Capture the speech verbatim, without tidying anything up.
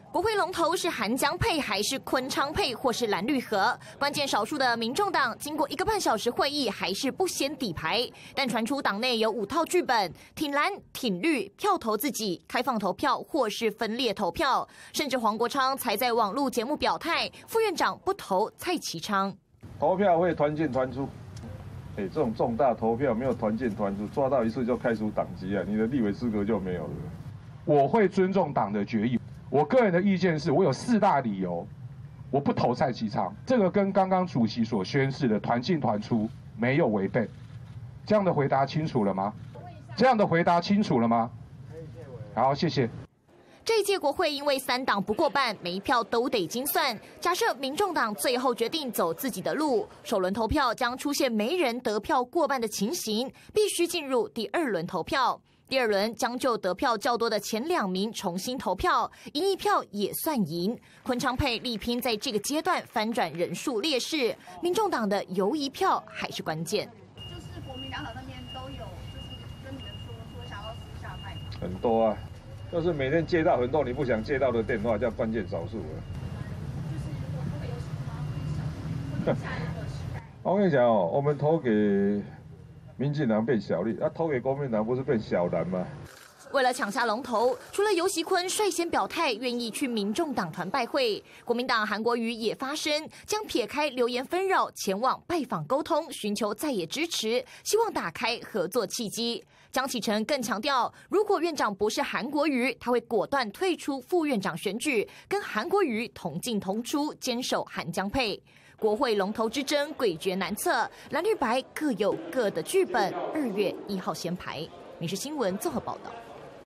国会龙头是韩江配还是昆昌配或是蓝绿合？关键少数的民众党经过一个半小时会议，还是不先底牌。但传出党内有五套剧本：挺蓝、挺绿、票投自己、开放投票或是分裂投票。甚至黄国昌才在网络节目表态，副院长不投蔡其昌。 投票会团进团出，哎，这种重大投票没有团进团出，抓到一次就开除党籍啊，你的立委资格就没有了。 我会尊重党的决议。我个人的意见是，我有四大理由，我不投蔡其昌。这个跟刚刚主席所宣示的团进团出没有违背。这样的回答清楚了吗？这样的回答清楚了吗？好，谢谢。 这一届国会因为三党不过半，每一票都得精算。假设民众党最后决定走自己的路，首轮投票将出现没人得票过半的情形，必须进入第二轮投票。第二轮将就得票较多的前两名重新投票，赢一票也算赢。昆昌配力拼在这个阶段翻转人数劣势，民众党的游移票还是关键。 就是国民两党那边都有，就是跟你们说说想要私下派。 很多啊，就是每天接到很多你不想接到的电话，叫关键少数啊。 就是我不会有什么会小，会下一个时代。 我跟你讲哦，我们投给民进党变小绿，啊，投给国民党不是变小蓝吗？ 为了抢下龙头，除了游锡堃率先表态愿意去民众党团拜会，国民党韩国瑜也发声，将撇开流言纷扰，前往拜访沟通，寻求在野支持，希望打开合作契机。江启臣更强调，如果院长不是韩国瑜，他会果断退出副院长选举，跟韩国瑜同进同出，坚守韩江配。国会龙头之争诡谲难测，蓝绿白各有各的剧本。二月一号先排。民视新闻综合报道。